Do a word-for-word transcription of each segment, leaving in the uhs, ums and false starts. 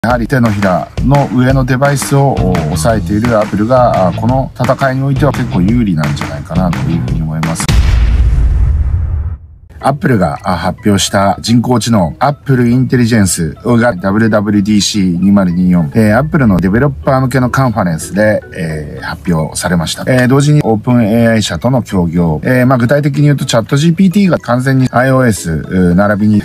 やはり手のひらの上のデバイスを抑えているアップルがこの戦いにおいては結構有利なんじゃないかなというふうに思います。アップルが発表した人工知能、アップルインテリジェンスが ダブリューダブリューディーシーにせんにじゅうよん、えー、アップルのデベロッパー向けのカンファレンスで、えー、発表されました。えー、同時にオープン エーアイ 社との協業、えー、まあ具体的に言うとチャット ジーピーティー が完全に iOS 並びに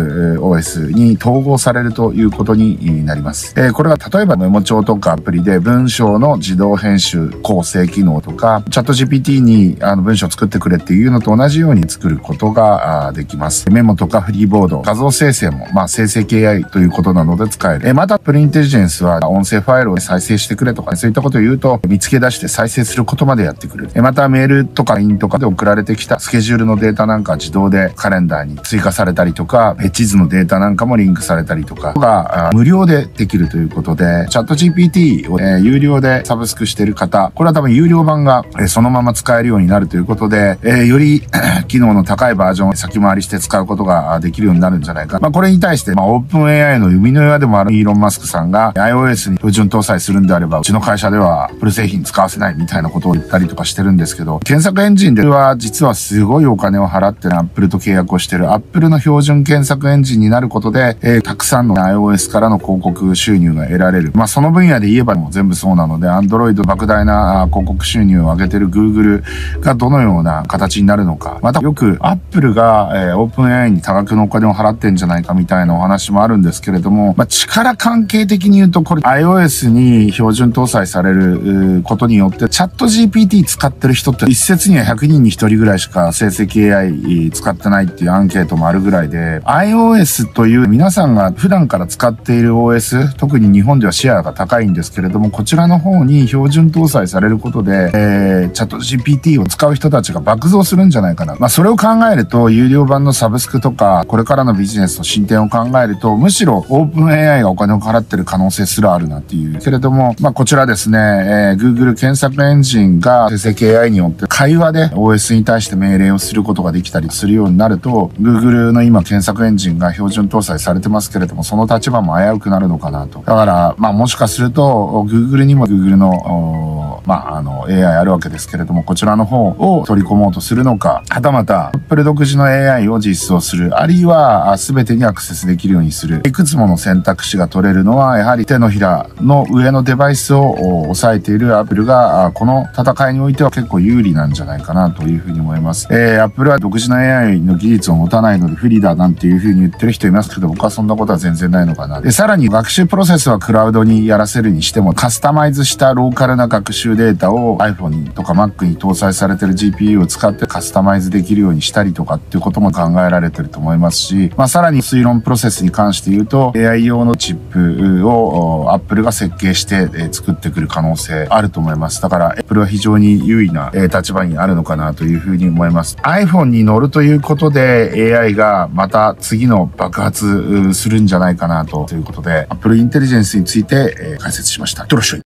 MacOS に統合されるということになります。えー、これは例えばメモ帳とかアプリで文章の自動編集構成機能とか、チャット ジーピーティー にあの文章を作ってくれっていうのと同じように作ることができます。メモとかフリーボード、画像生成も、まあ生成 エーアイ ということなので使える。えまた、プルインテリジェンスは音声ファイルを再生してくれとか、そういったことを言うと見つけ出して再生することまでやってくれる。えまた、メールとか ライン とかで送られてきたスケジュールのデータなんか自動でカレンダーに追加されたりとか、地図のデータなんかもリンクされたりとかが無料でできるということで、チャット ジーピーティー を、えー、有料でサブスクしている方、これは多分有料版が、えー、そのまま使えるようになるということで、えー、より機能の高いバージョンを先回りして使うことができるようになるんじゃないか。まあこれに対して、まあオープン エーアイ の生みの親でもあるイーロン・マスクさんが iOS に標準搭載するんであれば、うちの会社では Apple 製品使わせないみたいなことを言ったりとかしてるんですけど、検索エンジンでは実はすごいお金を払って Apple と契約をしてる Apple の標準検索エンジンになることで、えー、たくさんの iOS からの広告収入が得られる。まあその分野で言えばもう全部そうなので、Android 莫大な広告収入を上げてる Google がどのような形になるのか。またよく Apple が、えー、オープン エーアイ に多額のお金を払ってんじゃないかみたいなお話もあるんですけれども、まあ、力関係的に言うとこれ iOS に標準搭載されることによってチャット ジーピーティー 使ってる人って一説にはひゃくにんにひとりぐらいしか成績 エーアイ 使ってないっていうアンケートもあるぐらいで、 iOS という皆さんが普段から使っている オーエス、 特に日本ではシェアが高いんですけれども、こちらの方に標準搭載されることで、えー、チャット ジーピーティー を使う人たちが爆増するんじゃないかな。まあそれを考えると有料版のサブスクとかこれからのビジネスの進展を考えると、むしろオープン エーアイ がお金を払ってる可能性すらあるなっていう。けれども、まあこちらですね、えー、Google 検索エンジンが生成 エーアイ によって会話で オーエス に対して命令をすることができたりするようになると、Google の今検索エンジンが標準搭載されてますけれども、その立場も危うくなるのかなと。だから、まあもしかすると Google にも Google の、まああの エーアイ あるわけですけれども、こちらの方を取り込もうとするのか、はたまた Apple 独自の エーアイ を実装する、あるいは全てにアクセスできるようにする。いくつもの選択肢が取れるのは、やはり手のひらの上のデバイスを抑えている Apple が、この戦いにおいては結構有利なんじゃないかなというふうに思います。えー、Apple は独自の エーアイ の技術を持たないので不利だなんていうふうに言ってる人いますけど、僕はそんなことは全然ないのかな。で、さらに学習プロセスはクラウドにやらせるにしても、カスタマイズしたローカルな学習データを iPhone とか Mac に搭載されてる ジーピーユー を使ってカスタマイズできるようにしたりとかっていうことも考えられてると思いますし、まあさらに推論プロセスに関して言うと エーアイ 用のチップを Apple が設計して作ってくる可能性あると思います。だから Apple は非常に優位な立場にあるのかなというふうに思います。iPhone に乗るということで エーアイ がまた次の爆発するんじゃないかなということで Apple インテリジェンスについて解説しました。よろしく。